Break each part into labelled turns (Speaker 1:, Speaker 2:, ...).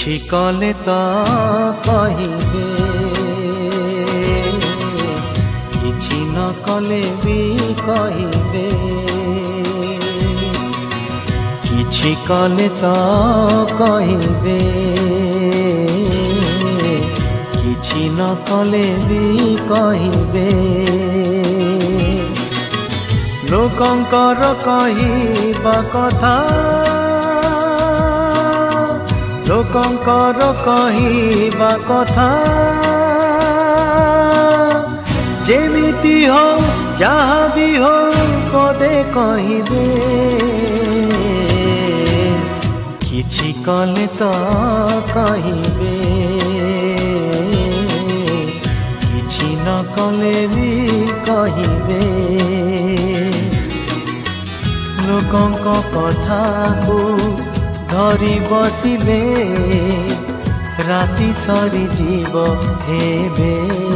Speaker 1: किछि कले तो कहिबे किछि न कले भी कहिबे किछि कले तो कहिबे किछि न कले भी कहिबे लोकंकर कहिबा कथा लोकंकर कहिबा कथा जेमिति हो जहा भी हो पदे कहिबे किछि कले तो कहिबे किछि न कले भी कहिबे लोकंक कथा को धरी बसिले राति सरी जीव हेबे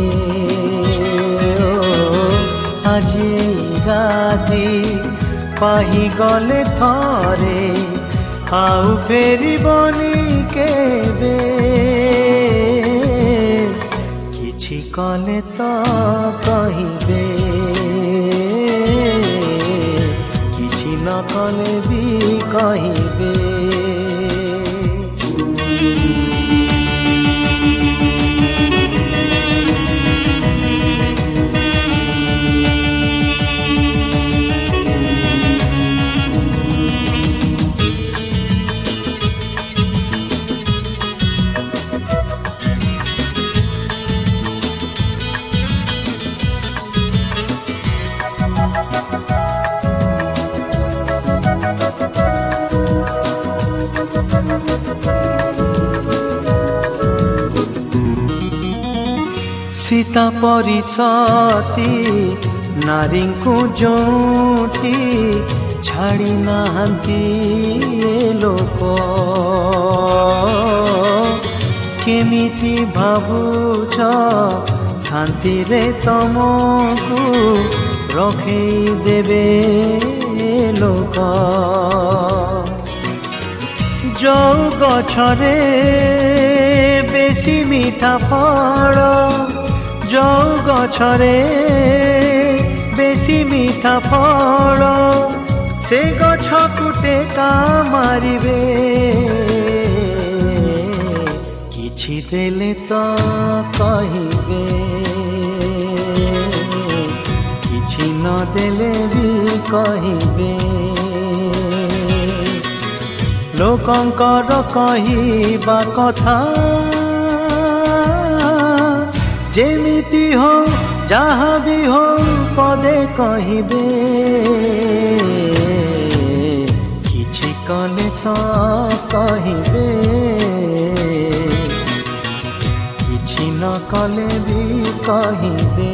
Speaker 1: আজি राति पाही गले थरे आउ फेरिबनी केबे किछि कले तो कहिबे किछि न कले भी कहिबे सीता परी सती नारी को जोटी छाड़ी नाहंती लोक केमिति भावुछ शांति रे तमको रखे देवे लोक जो गछरे बेसी मीठा फल जो गछरे बेसी मीठा फल से गछ कुटे का मारिबे किछि देले तो कहिबे किछि न देले भी कहिबे लोकंकर कहिबा कथा जेमिति हो जहा भी हो पदे कहिबे किछि कले तो कहिबे किछि न कले भी कहिबे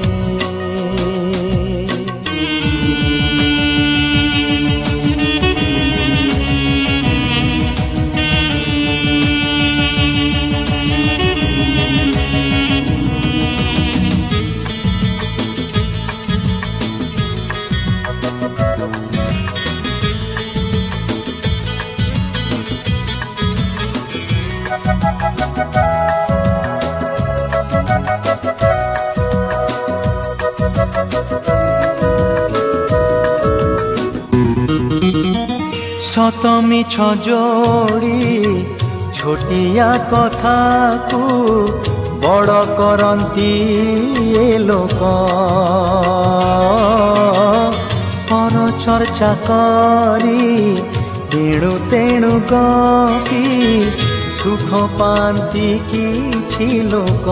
Speaker 1: सतमी छजोड़ी छोटिया कथा को बड़ करंती लोक पर चर्चा करी तेणु तेणु गपी सुख पाती किछि लोक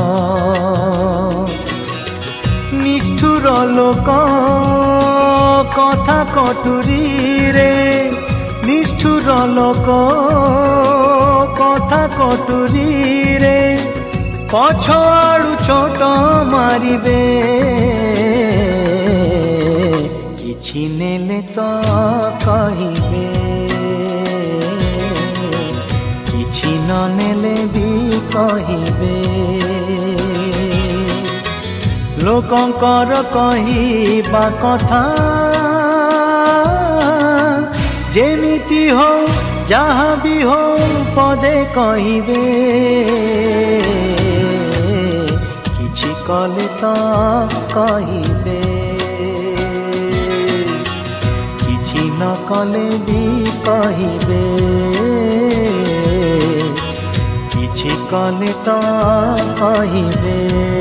Speaker 1: निष्ठुर लोक कथा कटुरी रे निष्ठुर लोक कथा कटुरी रे पछ आड़ू छोट मारिबे किछि नेले तो कहिबे किछि न नेले भी कहिबे लोकंकर कहिबा कथा जेमिति हो जहाँ भी हो पदे कहिबे किछि कले तो कहिबे किछि न कले भी कहिबे किछि कले तो कहिबे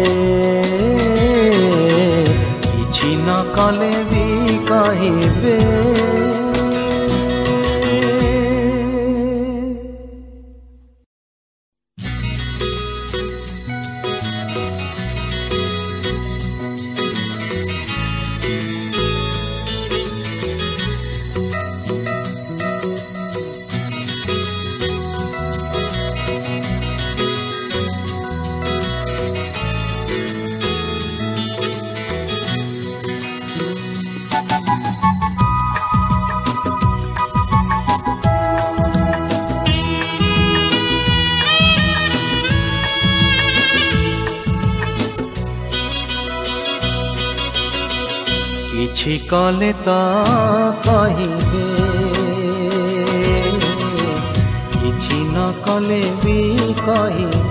Speaker 1: किछि न कले भी कहिबे। किछि कले तो कहिबे किछि न कले भी कहिबे